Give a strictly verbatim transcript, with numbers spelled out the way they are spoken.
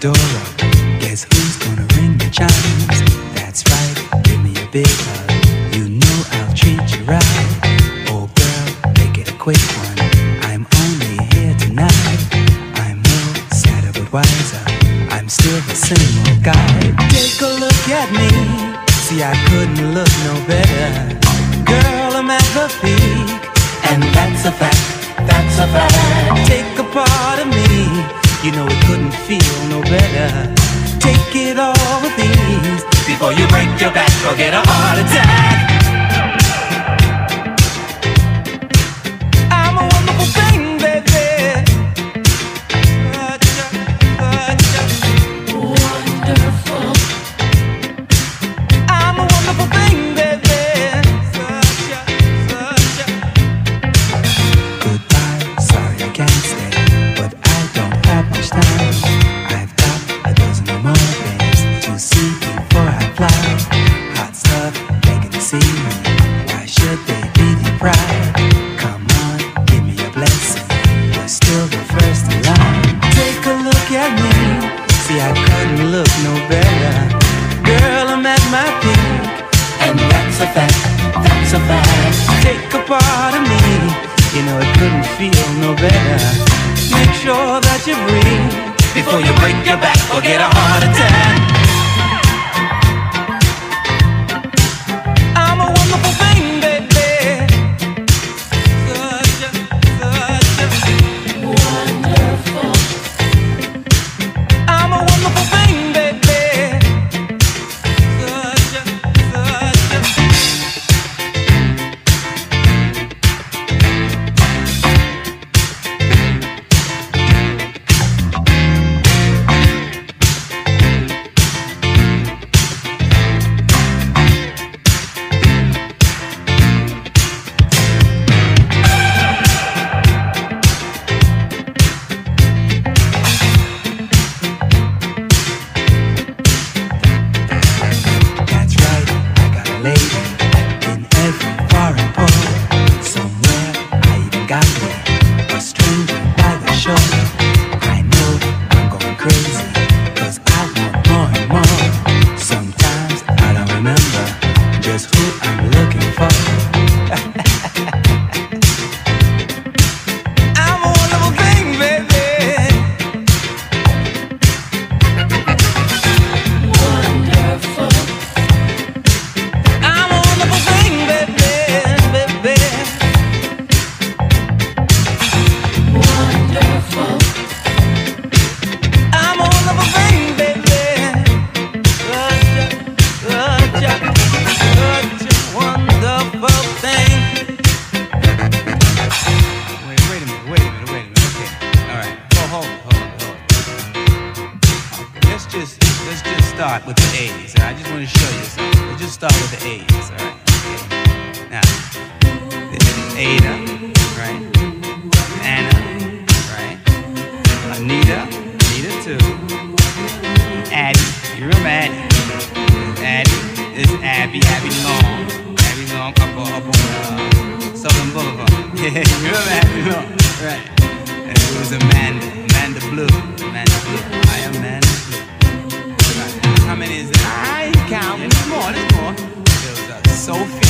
door up. Guess who's gonna ring the chimes? That's right, give me a big hug. You know I'll treat you right. Oh girl, make it a quick one. I'm only here tonight. I'm no sadder but wiser. I'm still the same old guy. Take a look at me. See, I couldn't look no better. Girl, I'm at the peak, and that's a fact, that's a fact. Take a part of me, you know it couldn't feel no better. Take it all with ease before you break your back or get a heart attack. I'm a wonderful thing, baby. Gotcha, gotcha. Wonderful. I'm a wonderful thing, baby. Such a, such a. Goodbye, sorry I can't stay, but I don't have much time. I've got a dozen or more things to see before I fly. Hot stuff, begging to see me. Why should they be deprived? Come on, give me a blessing. You're still the first in line. Take a look at me. See, I couldn't look no better. Girl, I'm at my peak, and that's a fact, that's a fact. Take a part of me, you know it couldn't feel no better. Make sure that you breathe before you break your back or get a heart attack. I'm a wonderful thing, baby. Such a, such a wonderful. I'm a wonderful thing, baby. Such a, such a. That's right, I got a lady in every foreign port. Somewhere I even got me a stranger by the shore. I know I'm going crazy, cause I want more and more. Sometimes I don't remember just who I'm looking for. I'm a wonderful thing, baby. Wonderful. I'm a wonderful thing, baby, baby. Wonderful. I'm a wonderful thing, baby. Such a, such a, such a wonderful thing. Wait, wait a minute, wait a minute, wait a minute. Okay, all right. Oh, hold it, hold it, hold it. Let's just let's just start with the A's. I just want to show you something. Let's just start with the A's. All right. Okay. Now, this is Ada, right? Anna, right? Anita, Anita too. Addie, you remember Addie? Addie. This is Abby, Abby Long. Abby Long up on up on uh, Southern Boulevard. Yeah, you remember Abby Long, right? And it was Amanda, Amanda Blue, Amanda Blue. I am Amanda Blue. Right. How many is it? I ain't counting. There's more, there's more. There was uh, Sophie.